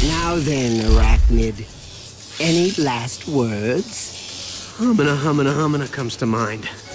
Now then, Arachnid, any last words? Humana comes to mind.